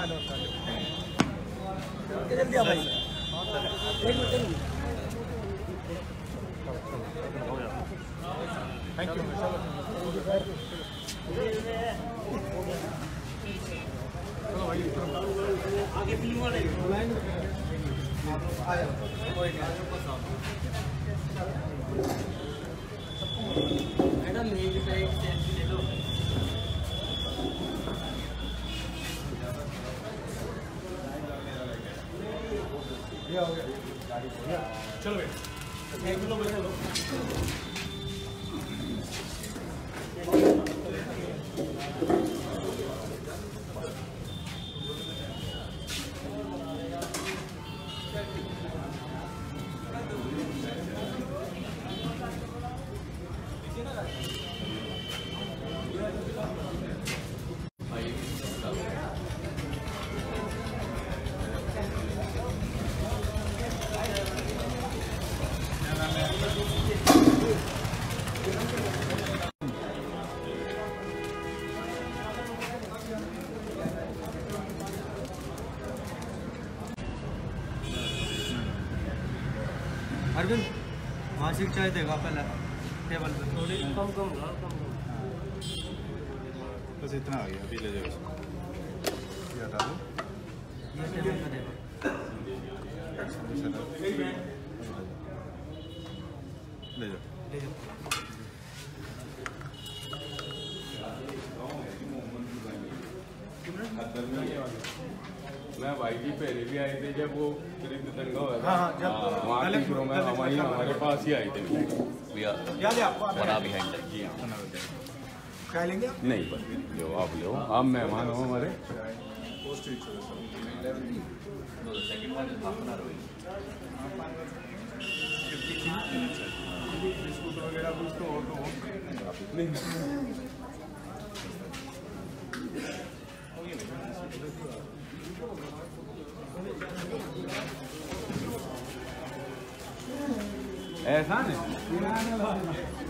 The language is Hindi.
जल्दी आ भाई। Thank you. चलो भाई आगे फिल्म वाले मैडम मेरी साइड सेल्फी ले लो। हो गया चलो भाई अरविंद मासिक चाय देगा पहले टेबल पे थोड़ी कम बस इतना आ गया अभी ले जाओ इसको ये हटा दो ये टेबल पे देगा ले जाओ मैं भाई जी पहले भी आए थे जब वो दंगा हुआ था। हाँ, जब वहाँ की शुरू में हमारे पास ही आए थे याद है आपको? बना बिहाइंड जी हाँ क्या लेंगे आप? नहीं बस जो आप ले आप मेहमान हो हमारे। बिस्कुट वगैरह कुछ तो हो ऐसा नहीं